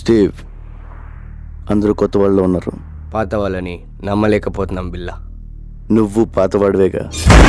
Steve, అందరూ కొత్త వాళ్ళు ఉన్నారు. పాత వాళ్ళని నమ్మలేకపోతున్నాం బిల్లా. నువ్వు పాతవాడివేగా.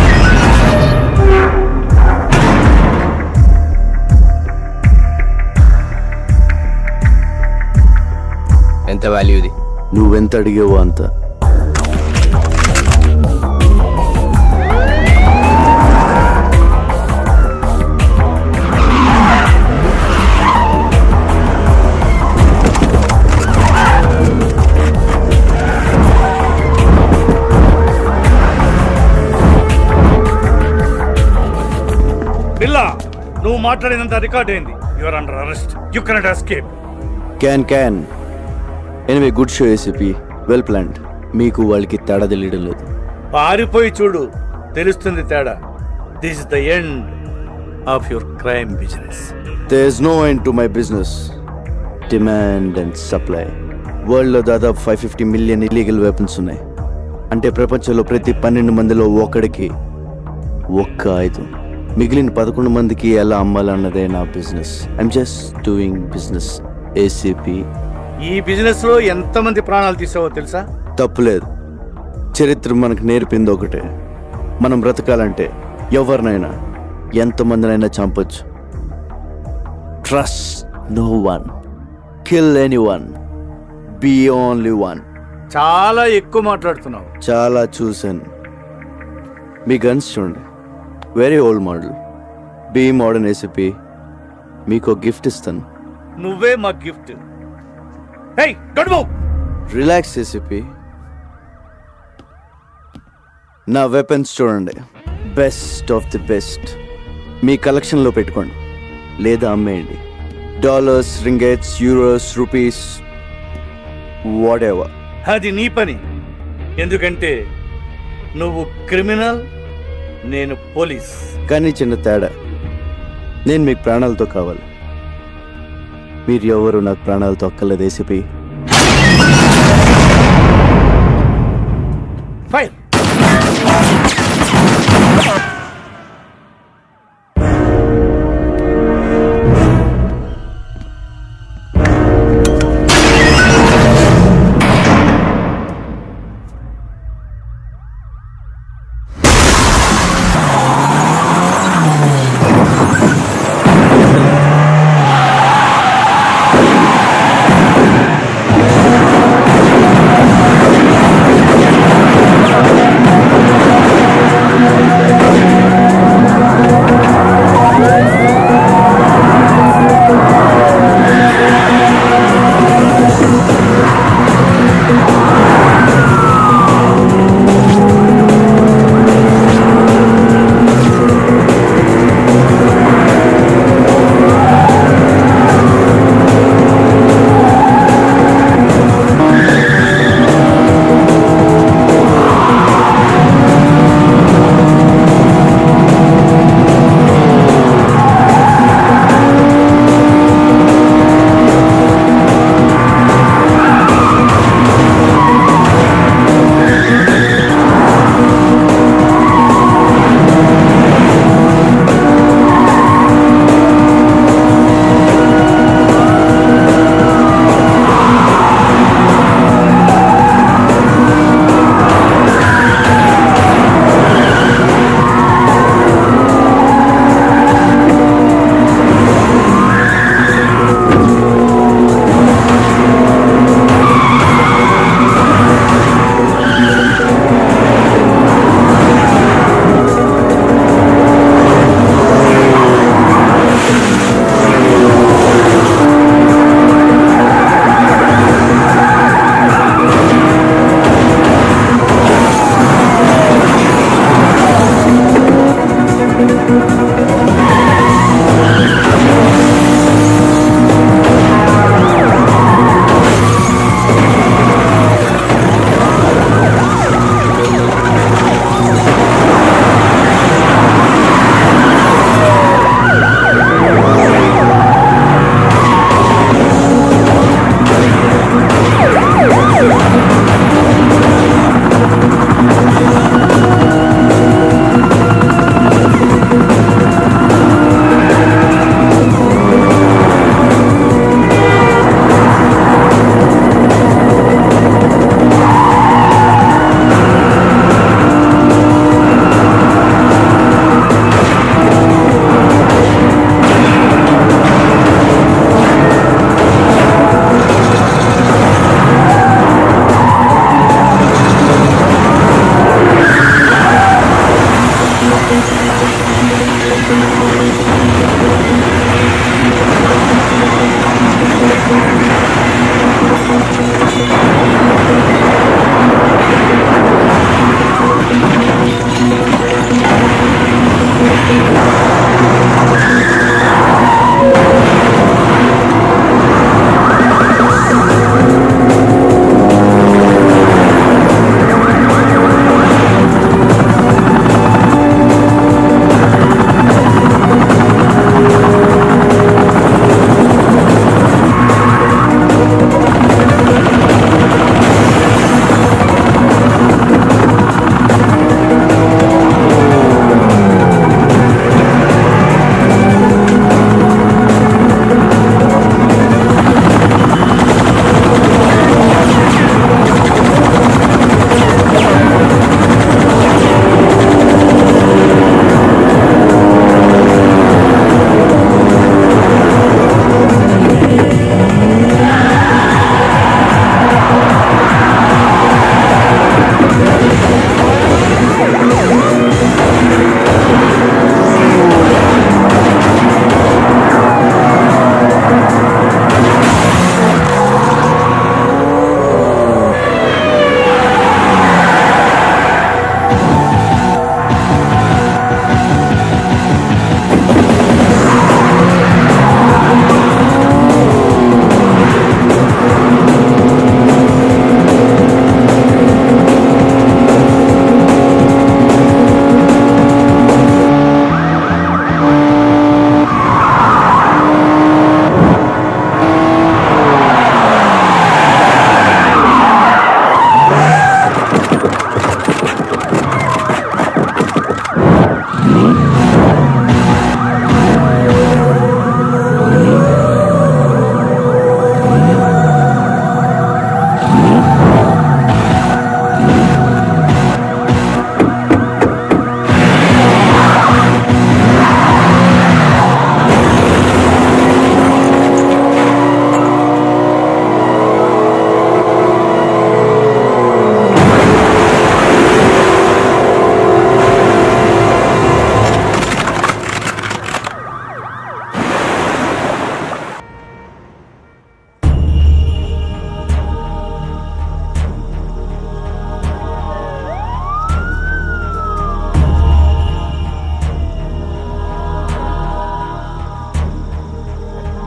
ఎంత వాల్యూది? నువ్వెంత అడిగేవో అంత. బిల్లా, నువ్వు మాట్లాడినంత రికార్డ్ అయింది. Your under arrest. You cannot escape. Can anyway, good show ACP. Well planned. మీకు వాళ్ళకి తేడా తెలియడం లేదు. పారిపోయి చూడు, తెలుస్తుంది తేడా. This is the end of your crime business. There is no end to my business. Demand and supply. వరల్డ్లో దాదాపు 550 మిలియన్ ఇల్లీగల్ వెపన్స్ ఉన్నాయి. అంటే ప్రపంచంలో ప్రతి 12 మందిలో ఒకడికి ఒక్క ఆయుధం. మిగిలిన 11 మందికి ఎలా అమ్మాలన్నదే నా business. I'm just doing business ACP. ఈ బిజినెస్ లో ఎంతమంది ప్రాణాలు తీసావో తెలుసా? తప్పులేదు. చరిత్ర మనకు నేర్పింది ఒకటే, మనం బ్రతకాలంటే ఎవరినైనా ఎంతమందినైనా చంపొచ్చు. Trust no one, kill anyone, be only one. చాలా ఎక్కువ మాట్లాడుతున్నావు. చాలా చూశాను. మీ గన్స్ చూడండి, very old model. Be modern ACP. మీకు గిఫ్ట్ ఇస్తాను. నువ్వే మా gift. Hey, don't move. Relax ACP. నా వెపన్స్ చూడండి, బెస్ట్ ఆఫ్ ది బెస్ట్. మీ కలెక్షన్లో పెట్టుకోండి లేదా అమ్మేయండి. Dollars, ringgits, euros, rupees, whatever. అది నీ పని. ఎందుకంటే నువ్వు క్రిమినల్, నేను పోలీస్. కానీ చిన్న తేడా, నేను మీకు ప్రాణాలతో కావాలి. మీరు ఎవరు నాకు ప్రాణాలతో అక్కర్లేదు ACP. Fire.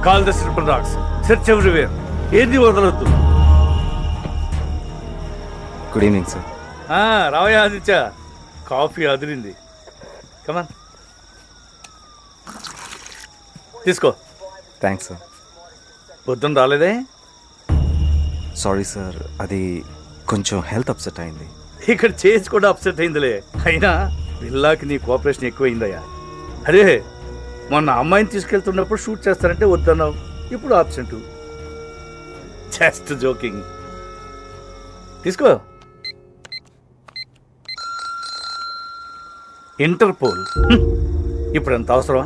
Call the slipper dogs. Search everywhere. ఏది వదలొద్దు. Good evening sir. రావయ్య ఆదిత్య, కాఫీ అదిరింది. కమాన్ తీసుకో. Thanks sir. పొద్దున్న రాలేదే? సారీ సార్, అది కొంచెం హెల్త్ అప్సెట్ అయింది. ఇక్కడ చేసి కూడా అప్సెట్ అయిందిలే. అయినా బిల్లాకి నీ కోఆపరేషన్ ఎక్కువైందయ్యా. అరే మొన్న అమ్మాయిని తీసుకెళ్తున్నప్పుడు షూట్ చేస్తానంటే వద్దన్నావు, ఇప్పుడు ఆబ్సెంట్. Just joking. తీసుకో. ఇంటర్పోల్ ఇప్పుడు ఎంత అవసరమా?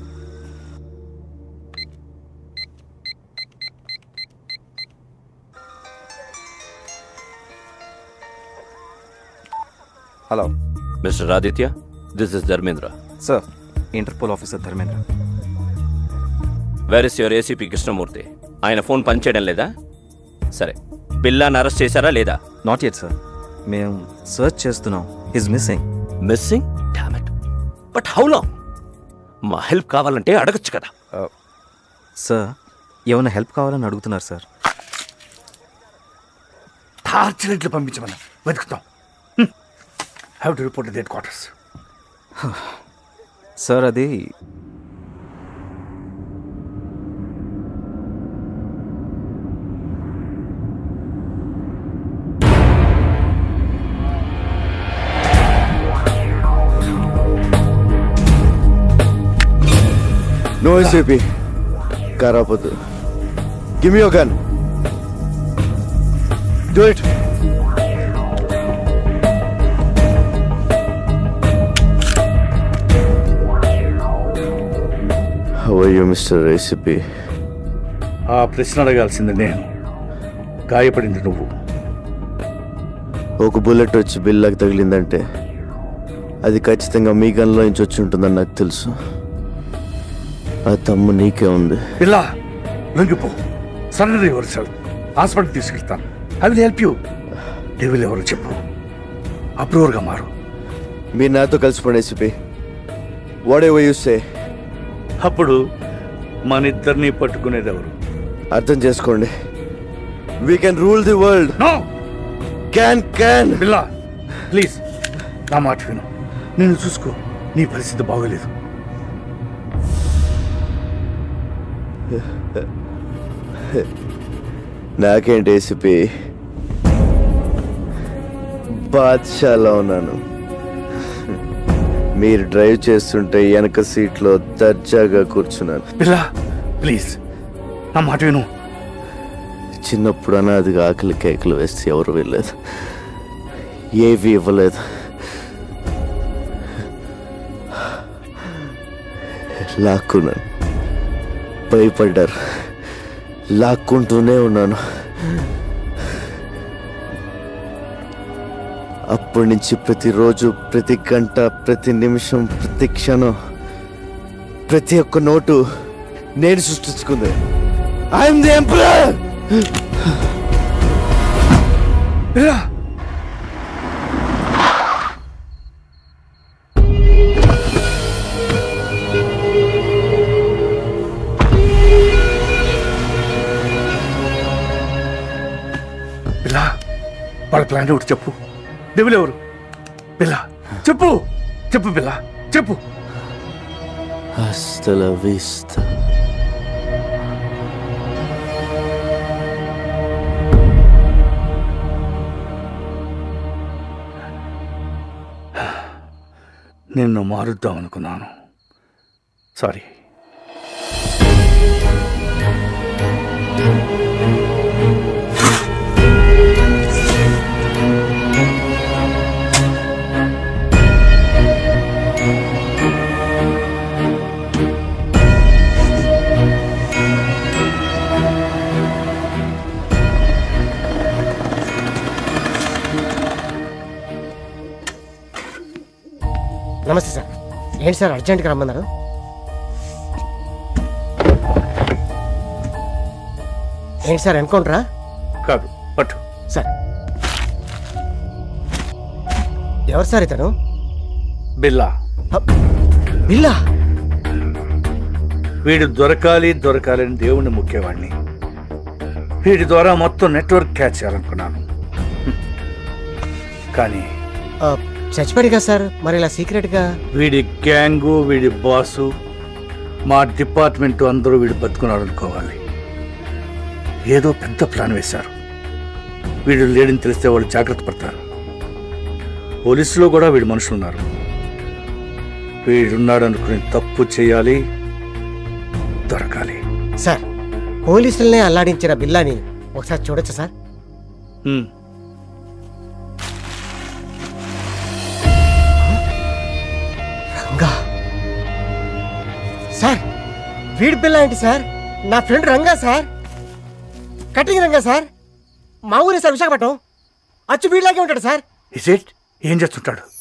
Hello mister Aditya, this is Dharmendra. Sir, Interpol officer Dharmendra. Where is your ACP Krishnamurthy? ఆయన ఫోన్ పనిచేయడం లేదా? సరే, బిల్లాని అరెస్ట్ చేశారా లేదా? నాట్ యెట్ సార్, మేము సర్చ్ చేస్తున్నాం. His missing. Missing? Damn it. But how long? మా హెల్ప్ కావాలంటే అడగచ్చు కదా. సార్, ఏమైనా హెల్ప్ కావాలని అడుగుతున్నారు సార్. టార్చ్ లైట్లు పంపించమని వెతుకుతాం. Have to report to headquarters. Sir, అది నో ఏసీపీ, కారాపోతు. Give me your gun. Do it. How are you mister ACP? ఆ ప్రశ్న అడగాల్సింది నేను, గాయపడింది నువ్వు. ఒక బుల్లెట్ వచ్చి బిల్లాకి తగిలిందంటే అది ఖచ్చితంగా మీ గన్లో నుంచి వచ్చి ఉంటుందని నాకు తెలుసు. ఆ తమ్ము నీకే ఉంది. పిల్ల లొంగిపో. Surrender yourself. హాస్పిటల్ తీసుకెళ్తాను. I will help you. Devil ఎవరు చెప్పు. అప్రూవర్గా మారు. మీరు నాతో కలిసిపోండి ACP. Whatever you say. అప్పుడు మన ఇద్దరిని పట్టుకునేది ఎవరు? అర్థం చేసుకోండి. We can rule the world. No. Can. పిల్ల ప్లీజ్ నా మాట విను. నేను చూసుకో. నీ పరిస్థితి బాగోలేదు. నాకేంటి ఏసీపీ, బాద్షాలా ఉన్నాను. మీరు డ్రైవ్ చేస్తుంటే వెనక సీట్లో దర్జాగా కూర్చున్నాను. పిల్ల ప్లీజ్ నా మాట విను. చిన్నప్పుడు అనాదిగా ఆకలి కేకలు వేస్తే ఎవరు వెళ్ళలేదు, ఏవి ఇవ్వలేదు. లాక్కున్నాను. భయపడ్డారు. లాక్కుంటూనే ఉన్నాను. అప్పటి నుంచి ప్రతిరోజు, ప్రతి గంట, ప్రతి నిమిషం, ప్రతి క్షణం, ప్రతి ఒక్క నోటు నేను సృష్టించుకుంది. I'm the emperor. పిల్ల వాళ్ళ ప్లాన్ ఒకటి చెప్పు. డెవిల్ ఎవరు? పిల్ల చెప్పు. చెప్పు పిల్ల చెప్పు. Hasta la vista. నిన్ను మారుద్దాం అనుకున్నాను. సారీ. నమస్తే సార్. ఏంటి సార్ అర్జెంట్గా రమ్మన్నారు? ఏంటి సార్ ఎన్కౌంటరా? కాదు పట్టు. సార్ ఎవరు సార్ ఇతను? బిల్లా. బిల్లా? వీడు దొరకాలని దేవుణ్ణి ముఖ్యవాడిని. వీడి ద్వారా మొత్తం నెట్వర్క్ క్యాచ్ చేయాలనుకున్నాను. కానీ చచ్చిపోయాడు కదా సార్, మరి ఇలా సీక్రెట్గా? వీడి గ్యాంగు, వీడి బాసు, మా డిపార్ట్మెంట్ అందరూ వీడు బతుకున్నాడు అనుకోవాలి. ఏదో పెద్ద ప్లాన్ వేశారు. వీడు లేడని తెలిస్తే వాళ్ళు జాగ్రత్త పడతారు. పోలీసులో కూడా వీడి మనుషులు ఉన్నారు. వీడున్నాడు అనుకుని తప్పు చేయాలి, దొరకాలి. సార్, పోలీసులనే అల్లాడించిన బిల్లాని ఒకసారి చూడొచ్చా సార్? రంగా సార్, వీడి బిల్లా ఏంటి సార్? నా friend Ranga sir, cutting Ranga sir, మా ఊరే సార్, విశాఖపట్నం. అచ్చు వీడిలాగే ఉంటాడు సార్. ఏం చేస్తుంటాడు?